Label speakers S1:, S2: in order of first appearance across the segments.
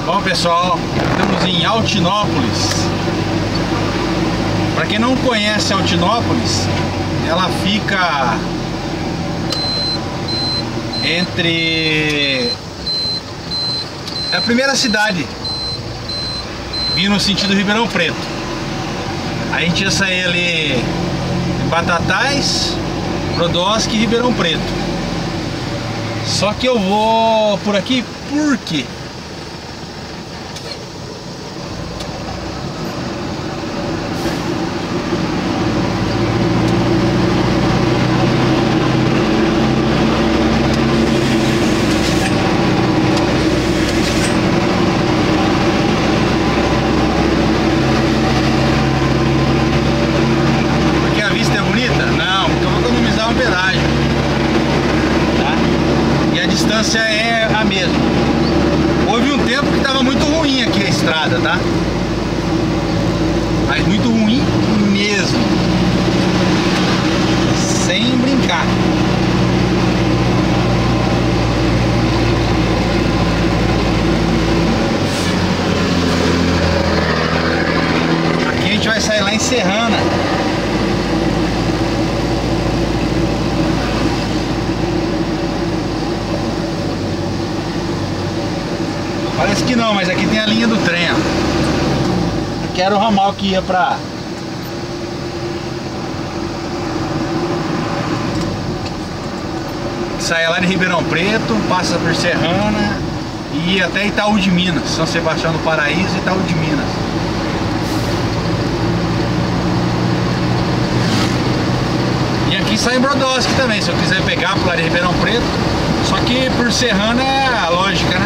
S1: Bom, pessoal, estamos em Altinópolis. Para quem não conhece Altinópolis, ela fica entre... É a primeira cidade vindo no sentido Ribeirão Preto. A gente ia sair ali em Batatais, Brodowski e Ribeirão Preto. Só que eu vou por aqui por quê? É a mesma. Houve um tempo que estava muito ruim aqui a estrada, tá? Mas muito ruim mesmo. Sem brincar. Aqui a gente vai sair lá em Serrana. Parece que não, mas aqui tem a linha do trem, ó. Aqui era o ramal que ia pra... Saia lá de Ribeirão Preto, passa por Serrana e ia até Itaú de Minas, São Sebastião do Paraíso e Itaú de Minas. E aqui sai em Brodowski também, se eu quiser pegar por lá de Ribeirão Preto. Só que por Serrana é a lógica, né?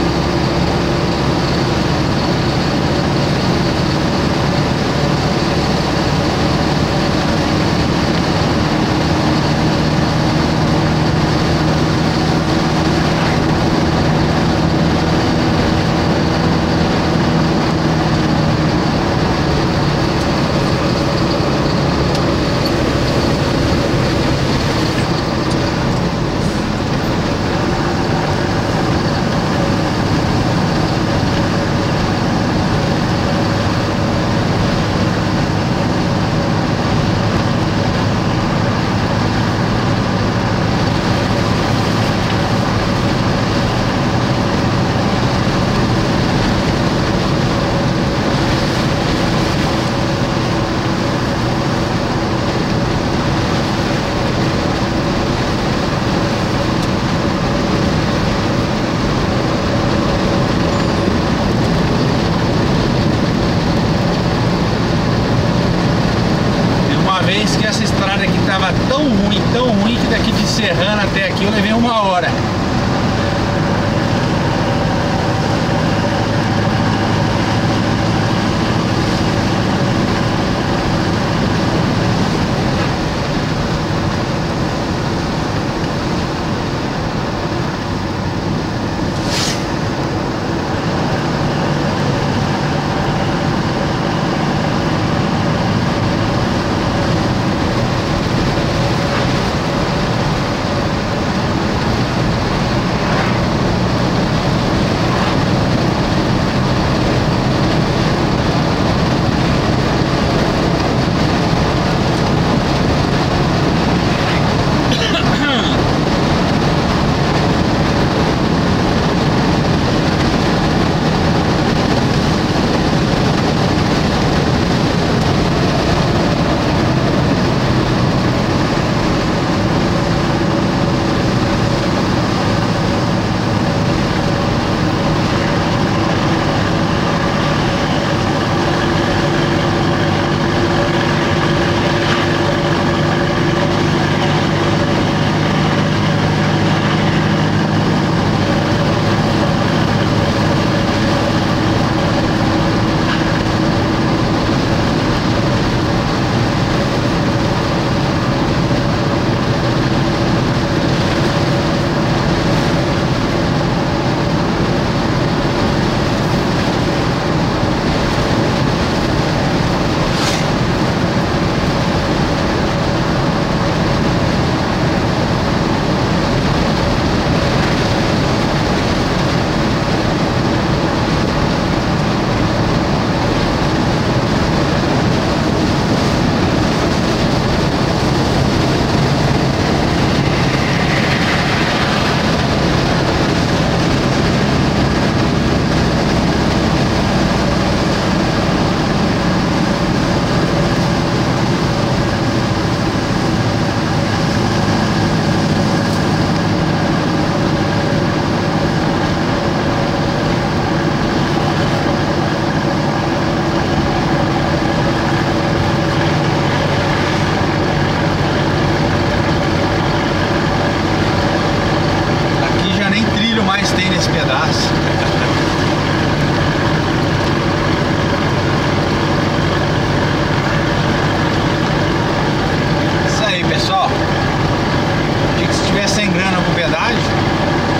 S1: Que essa estrada aqui tava tão ruim que daqui de Serrana até aqui eu levei 1 hora.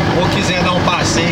S1: ou quiser dar um passeio